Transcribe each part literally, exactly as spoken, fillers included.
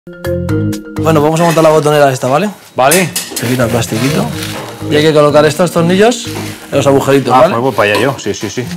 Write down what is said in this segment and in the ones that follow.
Bueno, vamos a montar la botonera esta, ¿vale? Vale. Se quita el plastiquito. Y hay que colocar estos tornillos en los agujeritos, ah, ¿vale? pues voy para allá yo, sí, sí, sí.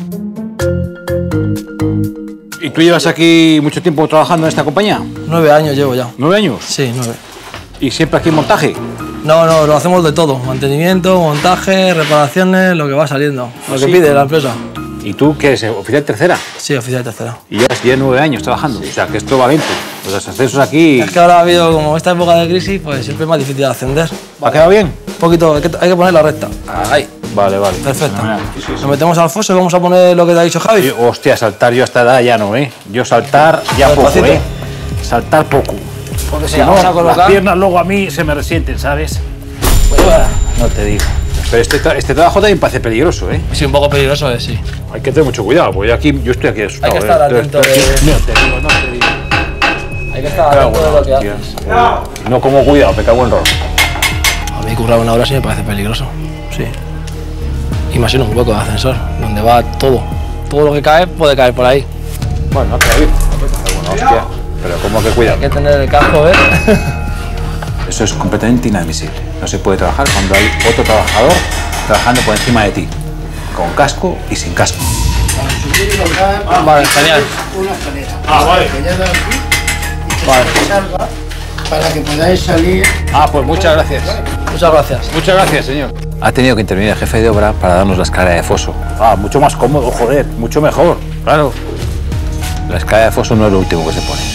¿Y tú llevas aquí mucho tiempo trabajando en esta compañía? Nueve años llevo ya. ¿Nueve años? Sí, nueve. ¿Y siempre aquí en montaje? No, no, lo hacemos de todo. Mantenimiento, montaje, reparaciones, lo que va saliendo. Lo que ¿Sí? pide la empresa. ¿Y tú qué eres? ¿Oficial tercera? Sí, oficial tercera. Y llevas ya nueve años trabajando. Sí. O sea, que esto va lento. Los ascensos aquí... Es que ahora ha habido, como esta época de crisis, pues siempre es más difícil ascender. ¿Ha quedado bien? Un poquito, hay que, hay que poner la recta. Ahí. Vale, vale. Perfecto. Sí, sí, sí. Nos metemos al foso y vamos a poner lo que te ha dicho Javi. Sí, hostia, saltar yo a esta edad ya no, ¿eh? Yo saltar ya Despacito. poco, ¿eh? Saltar poco. Porque si Si no, vamos a colocar... las piernas luego a mí se me resienten, ¿sabes? No te digo. Pero este, tra este trabajo también parece peligroso, ¿eh? Sí, un poco peligroso es, sí. Hay que tener mucho cuidado, porque yo, aquí, yo estoy aquí asustado. Hay que estar ¿eh? atento Estoy- de- estoy- No te digo, no te digo. Hay que estar Me cago atento en de la lo que hostia. haces. No como cuidado, me cago en rol. A mí currar una hora sí me parece peligroso, sí. Y más en un hueco de ascensor, donde va todo. Todo lo que cae puede caer por ahí. Bueno, no te digo. Bueno, hostia. Pero ¿cómo que cuidado? Hay que tener el casco, ¿eh? Eso es completamente inadmisible. No se puede trabajar cuando hay otro trabajador trabajando por encima de ti. Con casco y sin casco. Para subir y bajar, Vale, genial. una escalera. Ah, vale. Que ya da aquí y que Vale. se salga para que podáis salir. Ah, pues muchas gracias. Muchas gracias. Muchas gracias, señor. Ha tenido que intervenir el jefe de obra para darnos la escalera de foso. Ah, mucho más cómodo, joder, mucho mejor, claro. La escalera de foso no es lo último que se pone.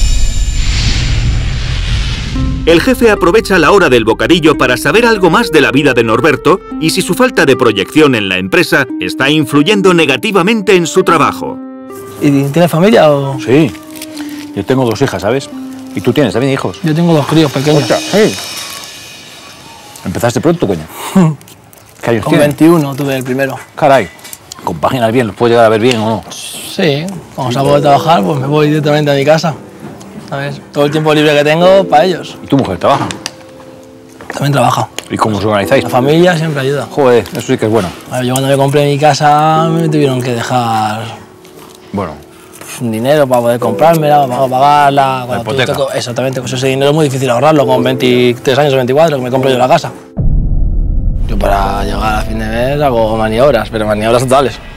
El jefe aprovecha la hora del bocadillo para saber algo más de la vida de Norberto y si su falta de proyección en la empresa está influyendo negativamente en su trabajo. ¿Y tienes familia o...? Sí, yo tengo dos hijas, ¿sabes? ¿Y tú tienes también hijos? Yo tengo dos críos pequeños. Hostia, ¿eh? Empezaste pronto, coño. ¿Qué años Con tienes? veintiuno tuve el primero. Caray, compaginas bien, ¿los puedes llegar a ver bien o no? Sí, cuando salgo de trabajar, pues me voy directamente a mi casa. ¿Sabes? Todo el tiempo libre que tengo, para ellos. ¿Y tu mujer trabaja? También trabaja. ¿Y cómo os organizáis? La familia siempre ayuda. Joder, eso sí que es bueno. A ver, yo cuando me compré mi casa me tuvieron que dejar Bueno, pues, un dinero para poder comprármela, para pagarla. Cuando tú hipoteca. te co- exactamente, pues ese dinero es muy difícil ahorrarlo con veintitrés años o veinticuatro que me compro yo la casa. Yo para llegar a fin de mes hago maniobras, pero maniobras totales.